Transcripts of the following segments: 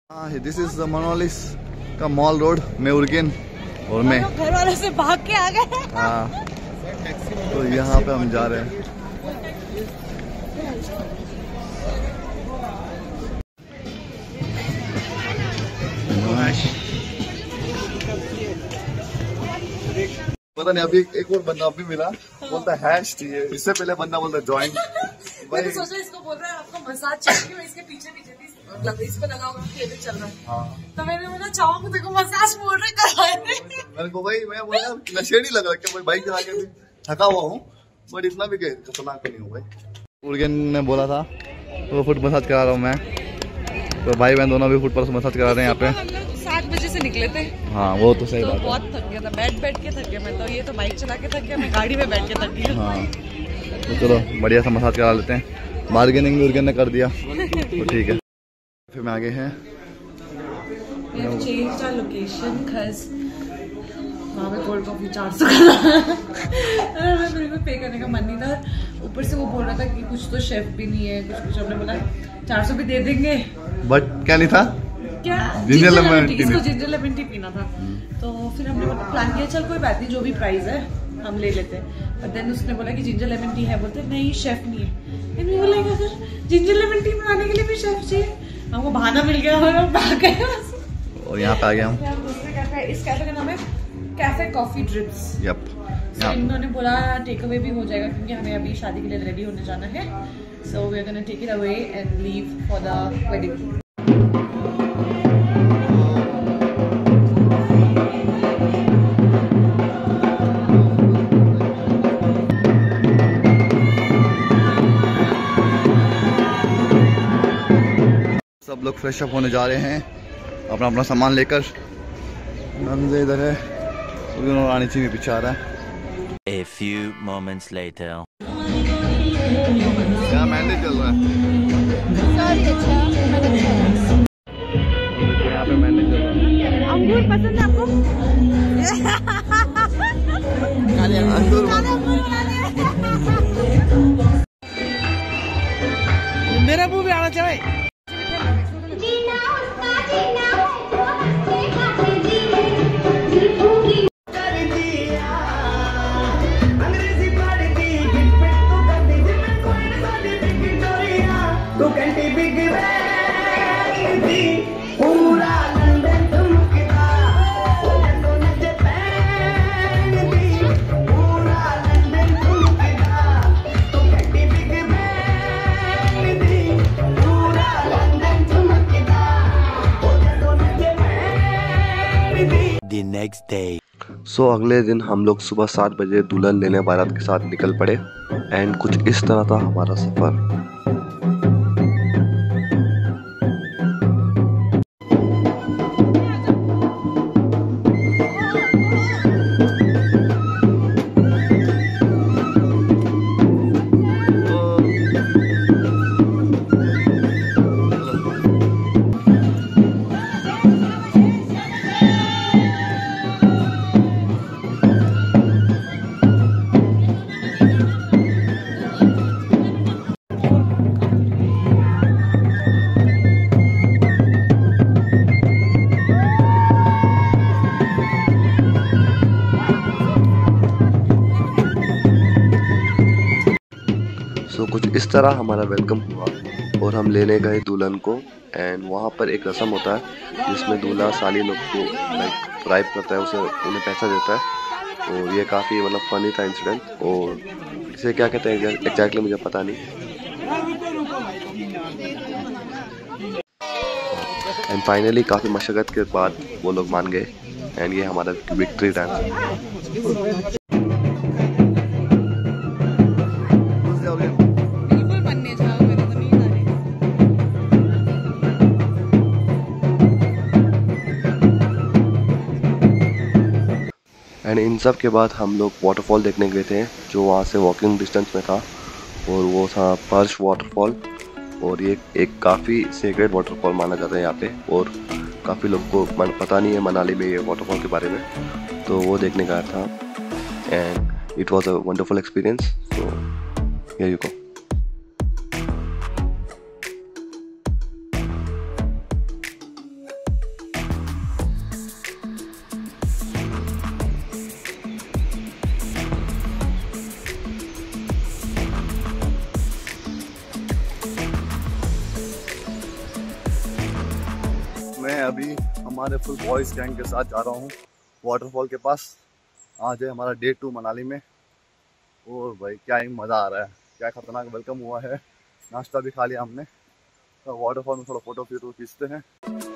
This is मनोलिस का mall road में उर्गेन और मैं घर वालों से भाग के आ गए। हाँ, तो यहाँ पे हम जा रहे हैं। पता नहीं अभी एक और बंदा अभी मिला, बोलता है हैश चाहिए। इससे पहले बंदा बोलता है ज्वाइन। मैंने सोचा इसको बोल रहा है आपको मसाज चाहिए, मैं इसके पीछे पीछे थी, मतलब इस पे लगा हुआ क्लिनिक चल रहा है। हाँ। तो मैंने बोला चाहो मुझे को मसाज बोल रहे करवाए। मेरे को भाई मैं बोला नशेड़ी लग रहा है भाई, बाइक चला के भी थका हुआ हूँ, बट इतना भी खतरनाक तो नहीं हूँ भाई। उर्गेन ने बोला था तो फुट मसाज करा रहा हूँ मैं, तो भाई बहन दोनों भी फुट पर मसाज करा रहे हैं यहाँ पे। 7 बजे से निकले थे। हाँ वो तो सही बात है। बहुत थक गया था, बैठ के थक गया मैं तो। ये तो बाइक चला के थक गया, मैं गाड़ी में बैठ के थक गया। हाँ तो चलो बढ़िया सा मसाज करा लेते हैं। बार्गेनिंग उर्गेन ने कर दिया तो ठीक है। फिर मैं आगे हैं चेंज आवर लोकेशन cuz वहाँ पे कोल्ड कॉफी 400 का मेरे को पे करने का मन नहीं था। ऊपर से वो बोल रहा था कि कुछ तो शेफ भी नहीं है, कुछ हमने बोला 400 भी दे देंगे, बट क्या नहीं था, क्या जिंजर लेमन टी, इसको जिंजर लेमन टी पीना था। तो फिर हमने प्लान किया चल कोई बात नहीं, जो भी प्राइस है हम ले लेते हैं। पर देन उसने बोला कि जिंजर लेमन टी है, बोलते नहीं शेफ नहीं है। मैंने बोला अगर जिंजर लेमन टी बनाने के लिए भी शेफ चाहिए, हमको बहाना मिल गया और हम भाग गए। और यहाँ पे आ गया हूँ। इस कैफे का नाम है कैफे कॉफी ड्रिप्स। यप। इन्होंने बोला टेक अवे भी हो जाएगा क्योंकि हमें अभी शादी के लिए रेडी होने जाना है। So we are gonna take it away and leave for the wedding. सब लोग फ्रेश अप होने जा रहे हैं अपना अपना सामान लेकर। नंदे इधर है, रानी ची भी पीछे आ रहा है। A few moments later. क्या मैंडेज चल रहा है? यहाँ पे मैंडेज चल रहा है। अंगूर पसंद है आपको? अंगूर मेरा मुंह भी आना चाहिए। The next day. सो अगले दिन हम लोग सुबह 7 बजे दुल्हन लेने बारात के साथ निकल पड़े एंड कुछ इस तरह था हमारा सफर। सो कुछ इस तरह हमारा वेलकम हुआ और हम लेने गए दुल्हन को एंड वहाँ पर एक रस्म होता है जिसमें दूल्हा साली लोग को लाइक ब्राइब करता है, उसे उन्हें पैसा देता है। और ये काफ़ी मतलब फनी था इंसिडेंट, और इसे क्या कहते हैं एग्जैक्टली मुझे पता नहीं। एंड फाइनली काफ़ी मशक्क़त के बाद वो लोग मान गए एंड ये हमारा विक्ट्री डांस। एंड इन सब के बाद हम लोग वाटरफॉल देखने गए थे जो वहाँ से वॉकिंग डिस्टेंस में था, और वो था पर्श वाटरफॉल। और ये एक काफ़ी सेक्रेड वाटरफॉल माना जाता है यहाँ पे, और काफ़ी लोग को पता नहीं है मनाली में ये वाटरफॉल के बारे में, तो वो देखने गया था and it was a wonderful experience. So here you go. मैं अभी हमारे फुल बॉयज गैंग के साथ जा रहा हूँ वाटरफॉल के पास। आज है हमारा डे 2 मनाली में। और भाई क्या ही मज़ा आ रहा है, क्या खतरनाक वेलकम हुआ है। नाश्ता भी खा लिया हमने, तो वाटरफॉल में थोड़ा फोटो खींचते हैं।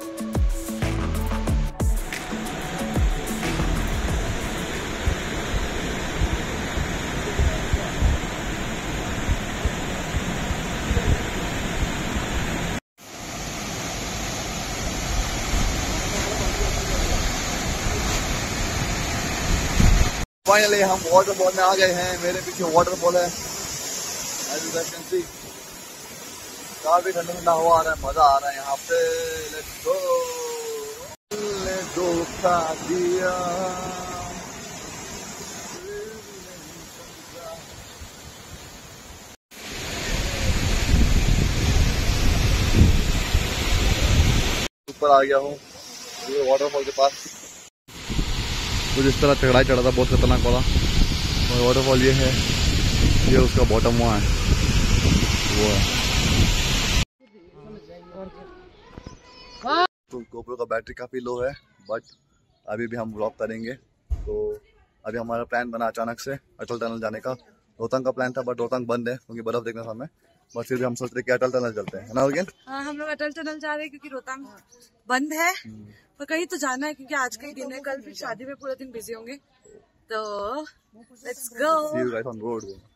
फाइनली हम वाटरफॉल में आ गए हैं। मेरे पीछे वाटरफॉल है, काफी ठंडा ठंडा हवा आ रहा है, मजा आ रहा है यहाँ पे। Let's go. धोखा दिया ऊपर आ गया हूँ वाटरफॉल के पास। तो जिस तरह चढ़ाई चढ़ा था बहुत खतरनाक वाला, और वाटरफॉल ये है, ये उसका बॉटम वहाँ है, वो है। तो GoPro का बैटरी काफ़ी लो है, बट अभी भी हम व्लॉग करेंगे। तो अभी हमारा प्लान बना अचानक से अटल टनल जाने का। रोहतांग का प्लान था, बट रोहतांग बंद है क्योंकि बर्फ देखना था हमें। बट फिर भी हम सोच रहे कि अटल टनल चलते हैं, है ना उर्गेन? हाँ, हम लोग अटल टनल जा रहे हैं क्योंकि रोहतांग बंद है, पर कहीं तो जाना है क्योंकि आज का ही दिन है। कल फिर शादी में पूरा दिन बिजी होंगे, तो let's go. See you guys on road.